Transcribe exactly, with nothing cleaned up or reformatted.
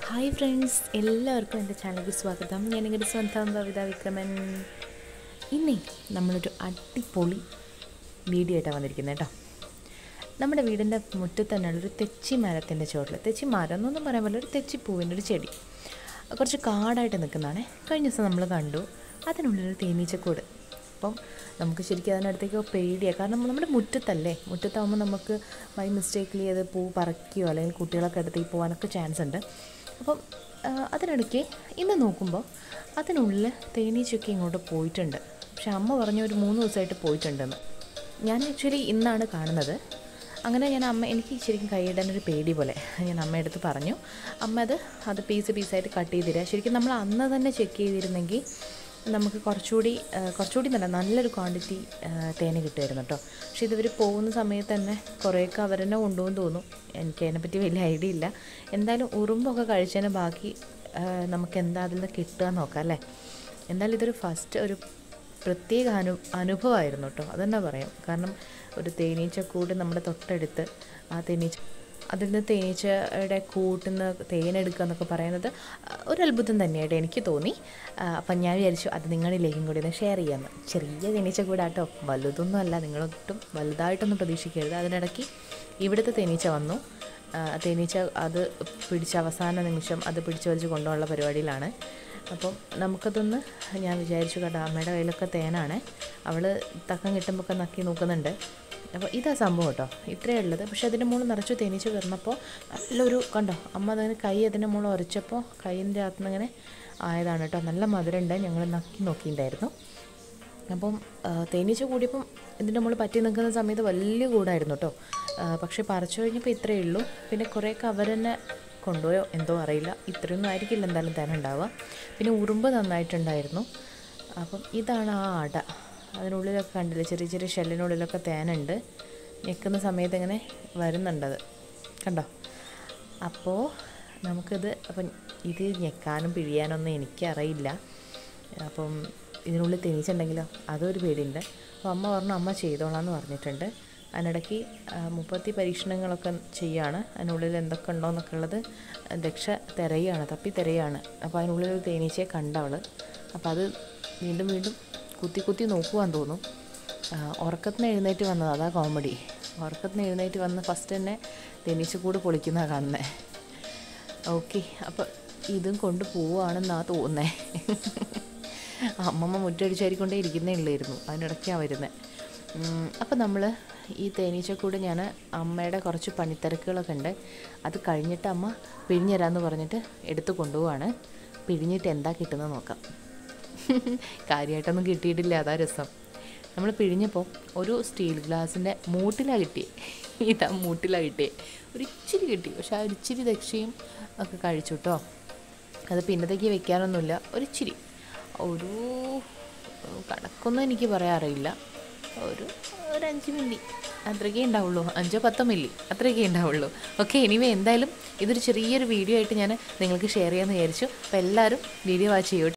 Hi friends, എല്ലാവർക്കും എൻ്റെ ചാനലിലേക്ക് സ്വാഗതം. ഞാൻ നിങ്ങളുടെ സ്വന്തം ഭവിത വിക്രമൻ. ഇന്നേ നമ്മളൊരു അടിപൊളി വീഡിയോ ആയിട്ടാണ് വന്നിരിക്കുന്നത് കേട്ടോ. നമ്മുടെ വീടിൻ്റെ മുറ്റത്ത് തന്നെയുള്ളൊരു തെച്ചി മരത്തിൻ്റെ ചുവട്ടിൽ, തെച്ചി മരം എന്നൊന്നും പറയാൻ പറ്റില്ല, ഒരു തെച്ചിപ്പൂവിൻ്റെ ഒരു ചെടി കുറച്ച് കാടായിട്ട് നിൽക്കുന്നതാണ്. കഴിഞ്ഞ ദിവസം നമ്മൾ കണ്ടു അതിനുള്ളിലൊരു തേനീച്ചക്കൂട്. അപ്പം നമുക്ക് ശരിക്കും അതിനടുത്തേക്ക് പേടിയാണ്, കാരണം നമ്മുടെ മുറ്റത്തല്ലേ, മുറ്റത്താകുമ്പോൾ നമുക്ക് ബൈ മിസ്റ്റേക്കിലി അത് പൂ പറിക്കുകയോ അല്ലെങ്കിൽ കുട്ടികളൊക്കെ അടുത്തേക്ക് പോകാനൊക്കെ ചാൻസ് ഉണ്ട്. അപ്പം അതിനിടയ്ക്ക് ഇന്ന് നോക്കുമ്പോൾ അതിനുള്ളിൽ തേനീച്ചയൊക്കെ ഇങ്ങോട്ട് പോയിട്ടുണ്ട്. പക്ഷെ അമ്മ പറഞ്ഞ ഒരു മൂന്ന് ദിവസമായിട്ട് പോയിട്ടുണ്ടെന്ന്. ഞാൻ ആക്ച്വലി ഇന്നാണ് കാണുന്നത്. അങ്ങനെ ഞാൻ അമ്മ, എനിക്ക് ശരിക്കും കൈയിടാനൊരു പേടി പോലെ ഞാൻ അമ്മയടുത്ത് പറഞ്ഞു. അമ്മ അത് അത് പീസ് പീസായിട്ട് കട്ട് ചെയ്തിരുക. ശരിക്കും നമ്മൾ അന്ന് തന്നെ ചെക്ക് ചെയ്തിരുന്നെങ്കിൽ നമുക്ക് കുറച്ചുകൂടി കുറച്ചുകൂടി നല്ല നല്ലൊരു ക്വാണ്ടിറ്റി തേന് കിട്ടുമായിരുന്നു കേട്ടോ. പക്ഷേ ഇതുവർ പോകുന്ന സമയത്ത് തന്നെ കുറേയൊക്കെ അവർ തന്നെ കൊണ്ടുപോകുമെന്ന് തോന്നും. എനിക്ക് അതിനെപ്പറ്റി വലിയ ഐഡിയ ഇല്ല. എന്തായാലും ഉറുമ്പൊക്കെ കഴിച്ചതിന് ബാക്കി നമുക്ക് എന്താ അതിൽ നിന്ന് കിട്ടുക നോക്കാം അല്ലേ. എന്തായാലും ഇതൊരു ഫസ്റ്റ് ഒരു പ്രത്യേക അനു അനുഭവമായിരുന്നു കേട്ടോ, അതെന്നാ പറയാം. കാരണം ഒരു തേനീച്ചക്കൂട് നമ്മുടെ തൊട്ടടുത്ത്, ആ തേനീച്ച അതിൽ നിന്ന് തേനീച്ചയുടെ കൂട്ടിൽ നിന്ന് തേനെടുക്കുക എന്നൊക്കെ പറയുന്നത് ഒരു അത്ഭുതം തന്നെയായിട്ട് എനിക്ക് തോന്നി. അപ്പം ഞാൻ വിചാരിച്ചു അത് നിങ്ങളിലേക്കും കൂടി ഒന്ന് ഷെയർ ചെയ്യാമെന്ന്. ചെറിയ തേനീച്ചക്കൂടാട്ടോ, വലുതൊന്നും അല്ല, നിങ്ങളൊട്ടും വലുതായിട്ടൊന്നും പ്രതീക്ഷിക്കരുത്. അതിനിടയ്ക്ക് ഇവിടുത്തെ തേനീച്ച വന്നു. തേനീച്ച അത് പിടിച്ച അവസാന നിമിഷം അത് പിടിച്ചു വലിച്ച് കൊണ്ടുപോകാനുള്ള പരിപാടിയിലാണ്. അപ്പം നമുക്കതൊന്ന്, ഞാൻ വിചാരിച്ചു കേട്ടോ, അമ്മയുടെ കയ്യിലൊക്കെ തേനാണ്, അവൾ തക്കം കിട്ടുമ്പോൾ നക്കി നോക്കുന്നുണ്ട്. അപ്പോൾ ഇതാ സംഭവം കേട്ടോ, ഇത്രയേ ഉള്ളത്. പക്ഷേ അതിൻ്റെ മുകളിൽ നിറച്ചു തേനീച്ച കയറുന്നപ്പോൾ നല്ലൊരു കണ്ടോ, അമ്മ അതിന് കൈ അതിൻ്റെ മുകളിൽ ഉരച്ചപ്പോൾ കൈയിൻ്റെ അകത്ത് നിന്ന് ഇങ്ങനെ ആയതാണ് കേട്ടോ. നല്ല മധുരമുണ്ട്, ഞങ്ങൾ നക്കി നോക്കിയിട്ടുണ്ടായിരുന്നു. അപ്പം തേനീച്ച കൂടിയപ്പം ഇതിൻ്റെ മുകളിൽ പറ്റി നിൽക്കുന്ന സമയത്ത് വലിയ കൂടായിരുന്നു കേട്ടോ. പക്ഷേ പറിച്ചു കഴിഞ്ഞപ്പോൾ ഇത്രയേ ഉള്ളൂ. പിന്നെ കുറേയൊക്കെ അവർ തന്നെ കൊണ്ടുപോയോ എന്തോ അറിയില്ല, ഇത്രയൊന്നും ആയിരിക്കില്ല എന്തായാലും തേനുണ്ടാവുക. പിന്നെ ഉറുമ്പ് നന്നായിട്ടുണ്ടായിരുന്നു. അപ്പം ഇതാണ് ആ അട. അതിനുള്ളിലൊക്കെ കണ്ടില്ലേ, ചെറിയ ചെറിയ ഷെല്ലിനുള്ളിലൊക്കെ തേനുണ്ട്. ഞെക്കുന്ന സമയത്ത് ഇങ്ങനെ വരുന്നുണ്ടത് കണ്ടോ. അപ്പോൾ നമുക്കിത്, അപ്പം ഇത് ഞെക്കാനും പിഴിയാനൊന്നും എനിക്കറിയില്ല. അപ്പം ഇതിനുള്ളിൽ തേനീച്ചുണ്ടെങ്കിലോ അതൊരു പേടിയുണ്ട്. അപ്പോൾ അമ്മ പറഞ്ഞു അമ്മ ചെയ്തോളാമെന്ന് പറഞ്ഞിട്ടുണ്ട്. അതിനിടയ്ക്ക് മുപ്പത്തി പരീക്ഷണങ്ങളൊക്കെ ചെയ്യുകയാണ്. അതിനുള്ളിൽ എന്തൊക്കെ ഉണ്ടോ എന്നൊക്കെ ഉള്ളത് രക്ഷ തിരയുകയാണ്, തപ്പി തിരയുകയാണ്. അപ്പോൾ അതിനുള്ളിലൊരു തേനീച്ചയെ കണ്ടവൾ. അപ്പോൾ അത് വീണ്ടും വീണ്ടും കുത്തി കുത്തി നോക്കുവാൻ തോന്നും. ഉറക്കത്തിന് എഴുന്നേറ്റ് വന്നത്, അതാ കോമഡി. ഉറക്കത്തിന് എഴുന്നേറ്റ് വന്ന് ഫസ്റ്റ് തന്നെ തേനീച്ചക്കൂട് പൊളിക്കുന്നതാണ് കാണുന്നത്. ഓക്കെ, അപ്പോൾ ഇതും കൊണ്ട് പോവുകയാണെന്നാണ് തോന്നുന്നത്. അമ്മമ്മ മുറ്റടിച്ചാരിക്കൊണ്ടേ ഇരിക്കുന്നേ ഉള്ളായിരുന്നു, അതിനിടയ്ക്കാണ് വരുന്നത്. അപ്പോൾ നമ്മൾ ഈ തേനീച്ചക്കൂട്, ഞാൻ അമ്മയുടെ കുറച്ച് പണിത്തിരക്കുകളൊക്കെ ഉണ്ട്, അത് കഴിഞ്ഞിട്ട് അമ്മ പിഴിഞ്ഞുതരാമെന്ന് പറഞ്ഞിട്ട് എടുത്ത് കൊണ്ടുപോവാണ്. പിഴിഞ്ഞിട്ട് എന്താ കിട്ടുന്നത് നോക്കാം. കാര്യമായിട്ടൊന്നും കിട്ടിയിട്ടില്ല, അതാ രസം. നമ്മൾ പിഴിഞ്ഞപ്പോൾ ഒരു സ്റ്റീൽ ഗ്ലാസിൻ്റെ മൂട്ടിലാണ് കിട്ടിയേ. ഇതാ മൂട്ടിലാണ് കിട്ടിയേ. ഒരു ഇച്ചിരി കിട്ടി, പക്ഷെ ആ ഒരിച്ചിരി ദക്ഷയും ഒക്കെ കഴിച്ചു കേട്ടോ. അത് പിന്നത്തേക്ക് വെക്കാനൊന്നുമില്ല, ഒരിച്ചിരി, ഒരു കണക്കൊന്നും എനിക്ക് പറയാറിയില്ല, ഒരു ഒരു അഞ്ച് മില്ലി അത്രയൊക്കെ ഉണ്ടാവുള്ളൂ, അഞ്ചോ പത്തോ മില്ലി അത്രയൊക്കെ ഉണ്ടാവുള്ളൂ. ഓക്കെ, എനിവേ എന്തായാലും ഇതൊരു ചെറിയൊരു വീഡിയോ ആയിട്ട് ഞാൻ നിങ്ങൾക്ക് ഷെയർ ചെയ്യാമെന്ന് വിചാരിച്ചു. അപ്പോൾ എല്ലാവരും വീഡിയോ വാച്ച് ചെയ്യൂ.